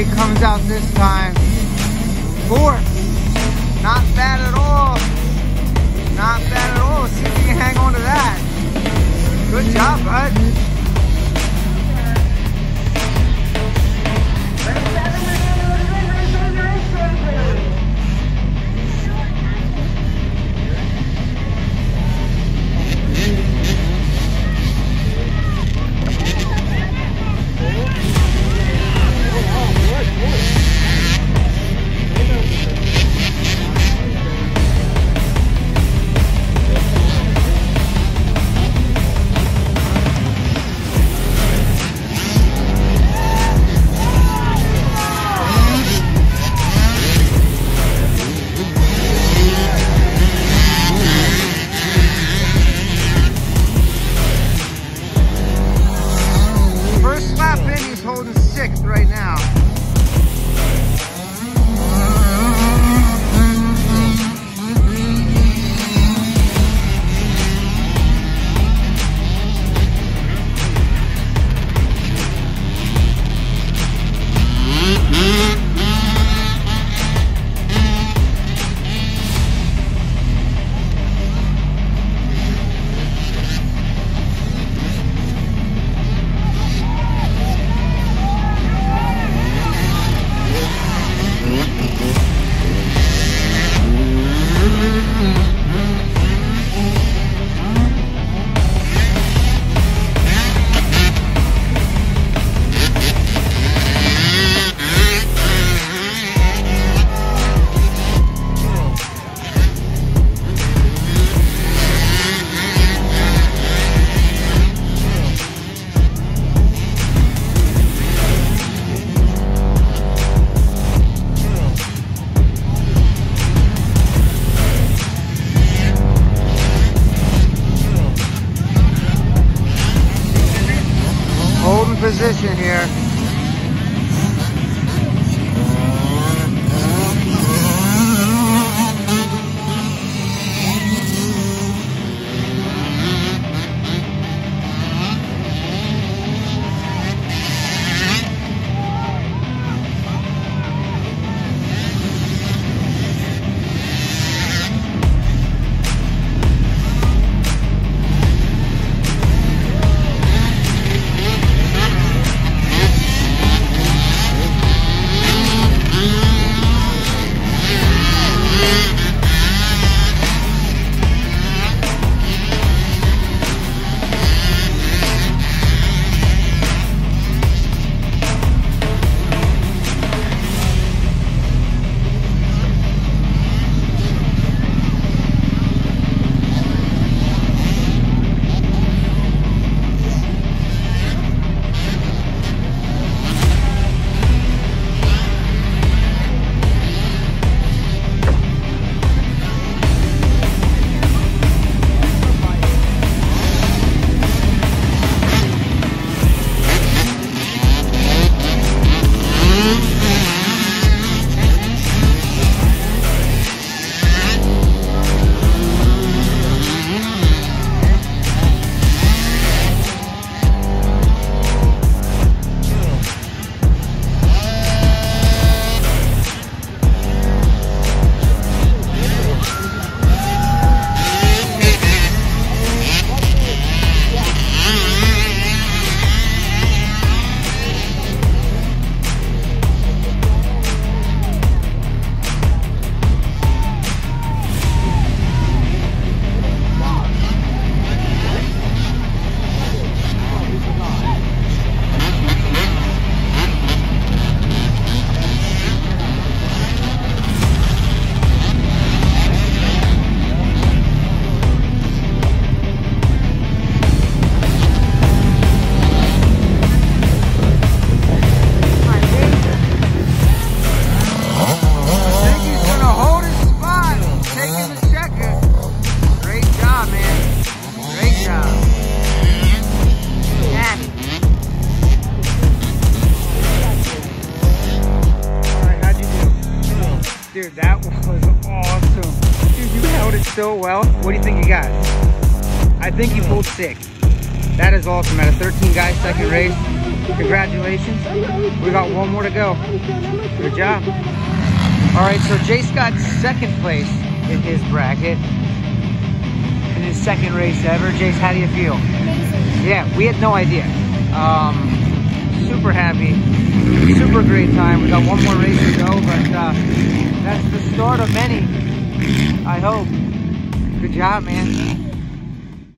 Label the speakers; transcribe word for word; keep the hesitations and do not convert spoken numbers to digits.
Speaker 1: weight comes out this time. Fourth. Not bad at all. Not bad at all. See if you can hang on to that. Good job, bud. Right now. Holding position here. Dude, that was awesome. Dude, you held it so well. What do you think you got? I think you pulled six. That is awesome. At a thirteen guy second race, Congratulations. We got one more to go. Good job. All right, so Jayce got second place in his bracket. In his second race ever. Jayce, how do you feel?
Speaker 2: Amazing.
Speaker 1: Yeah, we had no idea. Um, super happy. Super great time. We got one more race to go, but uh, that's the start of many, I hope. Good job, man.